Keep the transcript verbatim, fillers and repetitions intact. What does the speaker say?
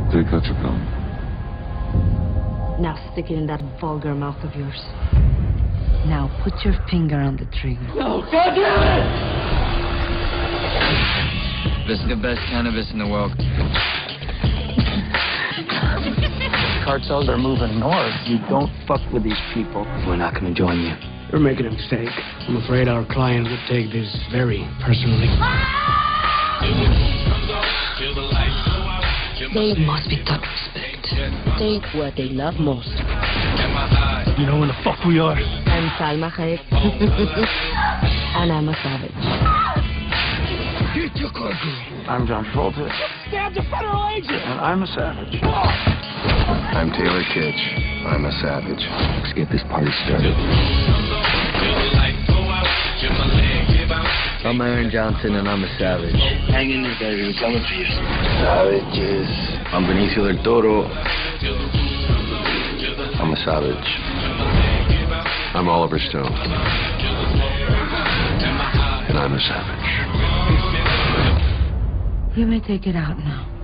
They cut your gun. Now stick it in that vulgar mouth of yours. Now put your finger on the trigger. No, God damn it! This is the best cannabis in the world. Cartels are moving north. You don't fuck with these people. We're not gonna join you. You're making a mistake. I'm afraid our client would take this very personally. They must be taught respect. Take what they love most. You know where the fuck we are? I'm Salma Hayek. And I'm a savage. Get your car, girl. I'm John Travolta. Stabbed a federal agent. And I'm a savage. I'm Taylor Kitsch. I'm a savage. Let's get this party started. I'm Aaron Johnson and I'm a savage. Hang in there, baby. We're coming for you. Savages. I'm Benicio del Toro. I'm a savage. I'm Oliver Stone. And I'm a savage. You may take it out now.